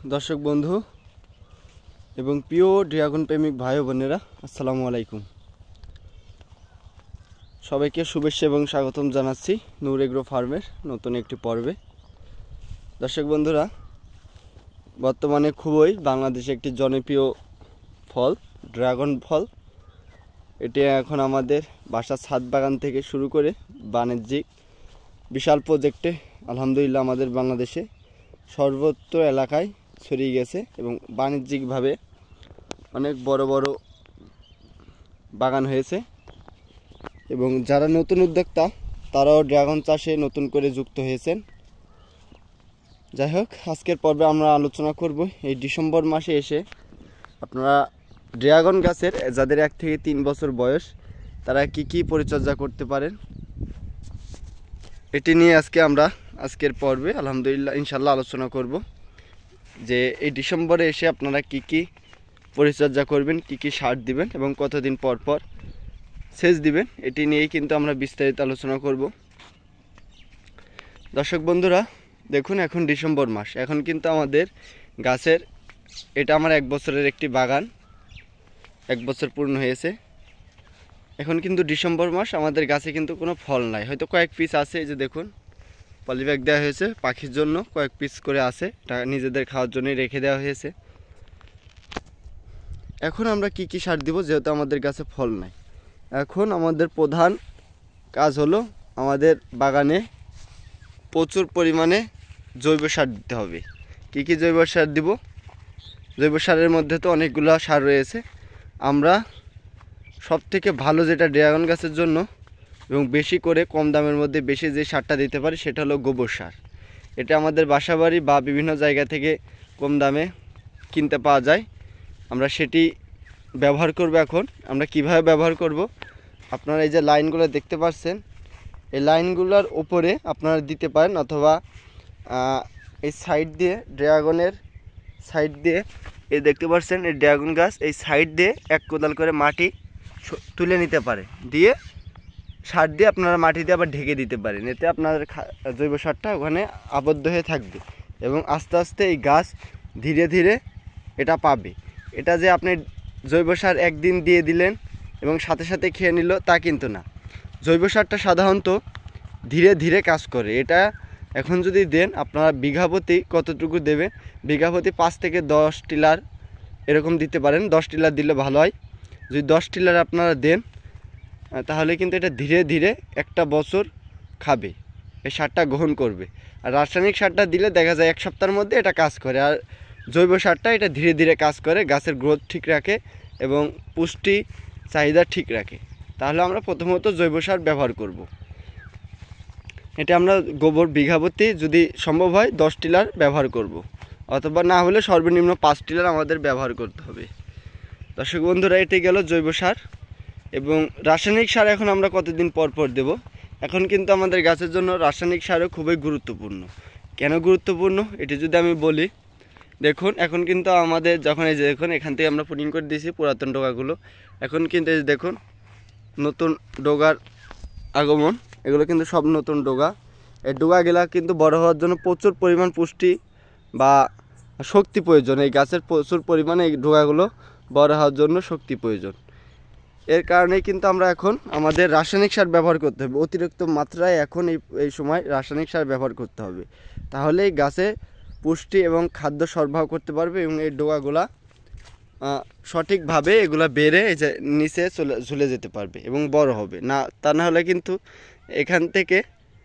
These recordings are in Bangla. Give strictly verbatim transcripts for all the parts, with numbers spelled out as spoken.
दर्शक बंधु एवं प्रिय ड्रैगन प्रेमिक भाई बोनेरा अस्सलामु आलाइकुम सबाइके शुभेच्छा एवं स्वागतम जानाচ্ছি नूर एग्रो फार्मेर नतून एकटी पर्वे। दर्शक बंधुरा बर्तमाने खूबই बांग्लादेशे एकटी जनप्रिय फल ड्रैगन फल। एटी एखन आमादेर बासार छाद बागान थेके शुरू करे बाणिज्यिक विशाल प्रोजेक्टे आलहामदुलिल्लाह आमादेर बांग्लादेशे सर्वत्र एलाकाय छड़िয়ে গেছে এবং বাণিজ্যিকভাবে অনেক বড় বড় বাগান হয়েছে এবং যারা নতুন উদ্যোক্তা তারাও ড্রাগন চাষে নতুন করে যুক্ত হয়েছেন। যাই হোক, আজকের পর্বে আমরা আলোচনা করব এই ডিসেম্বর মাসে এসে আপনারা ড্রাগন গাছের যাদের এক থেকে তিন বছর বয়স তারা কি কি পরিচর্যা করতে পারেন এটি নিয়ে আজকে আমরা আজকের পর্বে আলহামদুলিল্লাহ ইনশাআল্লাহ আলোচনা করব যে এই ডিসেম্বরে এসে আপনারা কি কি পরিচর্যা করবেন, কি কি সার দিবেন এবং কতদিন পর পর সেচ দিবেন এটি নিয়েই কিন্তু আমরা বিস্তারিত আলোচনা করব। দর্শক বন্ধুরা দেখুন, এখন ডিসেম্বর মাস, এখন কিন্তু আমাদের গাছের এটা আমার এক বছরের একটি বাগান, এক বছর পূর্ণ হয়েছে। এখন কিন্তু ডিসেম্বর মাস, আমাদের গাছে কিন্তু কোনো ফল নাই, হয়তো কয়েক পিস আছে। এই যে দেখুন পলিব্যাগ দেওয়া হয়েছে পাখির জন্য, কয়েক পিস করে আছে, এটা নিজেদের খাওয়ার জন্যই রেখে দেওয়া হয়েছে। এখন আমরা কি কি সার দিব যেহেতু আমাদের গাছে ফল নাই? এখন আমাদের প্রধান কাজ হলো আমাদের বাগানে প্রচুর পরিমাণে জৈব সার দিতে হবে। কি কি জৈব সার দিব? জৈব সারের মধ্যে তো অনেকগুলো সার রয়েছে। আমরা সবথেকে ভালো যেটা ড্রাগন গাছের জন্য এবং বেশি করে কম দামের মধ্যে বেশি যে সারটা দিতে পারি সেটা হলো গোবর সার। এটা আমাদের বাসাবাড়ি বা বিভিন্ন জায়গা থেকে কম দামে কিনতে পাওয়া যায়। আমরা সেটি ব্যবহার করব। এখন আমরা কিভাবে ব্যবহার করব, আপনারা এই যে লাইনগুলো দেখতে পাচ্ছেন, এই লাইনগুলোর উপরে আপনারা দিতে পারেন, অথবা এই সাইড দিয়ে ড্রাগনের সাইড দিয়ে এই দেখতে পাচ্ছেন এই ড্রাগন গাছ, এই সাইড দিয়ে এক কোদাল করে মাটি তুলে নিতে পারে, দিয়ে সার দিয়ে আপনারা মাটি দিয়ে আবার ঢেকে দিতে পারেন। এতে আপনাদের জৈব সারটা ওখানে আবদ্ধ হয়ে থাকবে এবং আস্তে আস্তে এই গাছ ধীরে ধীরে এটা পাবে। এটা যে আপনি জৈব সার একদিন দিয়ে দিলেন এবং সাথে সাথে খেয়ে নিল তা কিন্তু না। জৈব সারটা সাধারণত ধীরে ধীরে কাজ করে। এটা এখন যদি দেন আপনারা বিঘা প্রতি কতটুকু দেবেন, বিঘা প্রতি পাঁচ থেকে দশ টিলার এরকম দিতে পারেন। দশ টিলার দিলে ভালো হয়। যদি দশ টিলার আপনারা দেন তাহলে কিন্তু এটা ধীরে ধীরে একটা বছর খাবে, এই সারটা গ্রহণ করবে। আর রাসায়নিক সারটা দিলে দেখা যায় এক সপ্তাহের মধ্যে এটা কাজ করে, আর জৈব সারটা এটা ধীরে ধীরে কাজ করে, গাছের গ্রোথ ঠিক রাখে এবং পুষ্টি চাহিদা ঠিক রাখে। তাহলে আমরা প্রথমত জৈব সার ব্যবহার করব। এটা আমরা গোবর বিঘা প্রতি যদি সম্ভব হয় দশ টিলার ব্যবহার করব, অথবা না হলে সর্বনিম্ন পাঁচ টিলার আমাদের ব্যবহার করতে হবে। দর্শক বন্ধুরা, এটি গেল জৈব সার। এবং রাসায়নিক সার এখন আমরা কতদিন পর পর দেব? এখন কিন্তু আমাদের গাছের জন্য রাসায়নিক সারও খুবই গুরুত্বপূর্ণ। কেন গুরুত্বপূর্ণ এটি যদি আমি বলি, দেখুন এখন কিন্তু আমাদের যখন এই যে দেখুন এখান থেকে আমরা পুটিং করে দিয়েছি পুরাতন ডোগাগুলো, এখন কিন্তু এই যে দেখুন নতুন ডোগার আগমন, এগুলো কিন্তু সব নতুন ডোগা। এই ডোগাগুলা কিন্তু বড় হওয়ার জন্য প্রচুর পরিমাণ পুষ্টি বা শক্তি প্রয়োজন। এই গাছের প্রচুর পরিমাণে এই ডোগাগুলো বড় হওয়ার জন্য শক্তি প্রয়োজন। এর কারণেই কিন্তু আমরা এখন আমাদের রাসায়নিক সার ব্যবহার করতে হবে, অতিরিক্ত মাত্রায় এখন এই এই সময় রাসায়নিক সার ব্যবহার করতে হবে। তাহলে এই গাছে পুষ্টি এবং খাদ্য সরবরাহ করতে পারবে এবং এই ডোগাগুলা সঠিকভাবে এগুলা বেড়ে এই যে নিচে চলে ঝুলে যেতে পারবে এবং বড় হবে না। তা না হলে কিন্তু এখান থেকে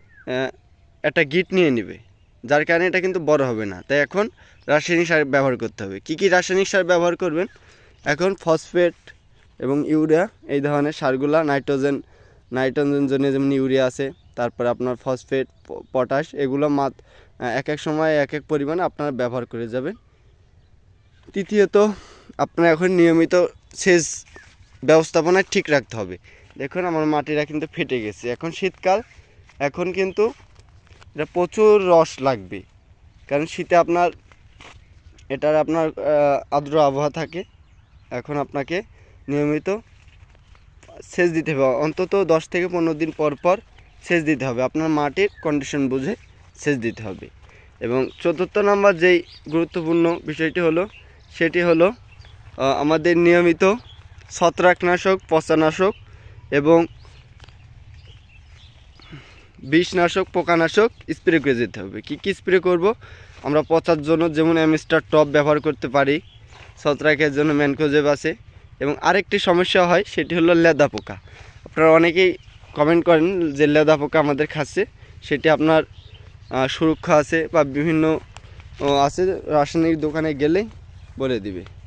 একটা গিট নিয়ে নেবে, যার কারণে এটা কিন্তু বড় হবে না। তাই এখন রাসায়নিক সার ব্যবহার করতে হবে। কি কি রাসায়নিক সার ব্যবহার করবেন? এখন ফসফেট এবং ইউরিয়া, এই ধরনের সারগুলা, নাইট্রোজেন নাইট্রোজেন জন্য যেমন ইউরিয়া আছে, তারপর আপনার ফসফেট, পটাশ, এগুলো মাত এক এক সময় এক এক পরিমাণে আপনারা ব্যবহার করে যাবেন। তৃতীয়ত আপনারা এখন নিয়মিত সেচ ব্যবস্থাপনা ঠিক রাখতে হবে। দেখুন আমার মাটিটা কিন্তু ফেটে গেছে, এখন শীতকাল, এখন কিন্তু এটা প্রচুর রস লাগবে, কারণ শীতে আপনার এটার আপনার আর্দ্র আবহাওয়া থাকে। এখন আপনাকে নিয়মিত সেচ দিতে হবে, অন্তত দশ থেকে পনেরো দিন পর পর সেচ দিতে হবে। আপনার মাটির কন্ডিশন বুঝে সেচ দিতে হবে। এবং চতুর্থ নাম্বার যেই গুরুত্বপূর্ণ বিষয়টি হলো সেটি হলো আমাদের নিয়মিত ছত্রাকনাশক, পচানাশক এবং বিষনাশক, পোকানাশক স্প্রে করে যেতে হবে। কী কী স্প্রে করব? আমরা পচার জন্য যেমন অ্যামিস্টার টপ ব্যবহার করতে পারি, ছত্রাকের জন্য ম্যানকোজেব আছে, এবং আরেকটি সমস্যা হয় সেটি হলো লেদা পোকা। আপনারা অনেকেই কমেন্ট করেন যে লেদা পোকা আমাদের খাচ্ছে, সেটি আপনার সুরক্ষা আছে বা বিভিন্ন আছে, রাসায়নিক দোকানে গেলেই বলে দিবে।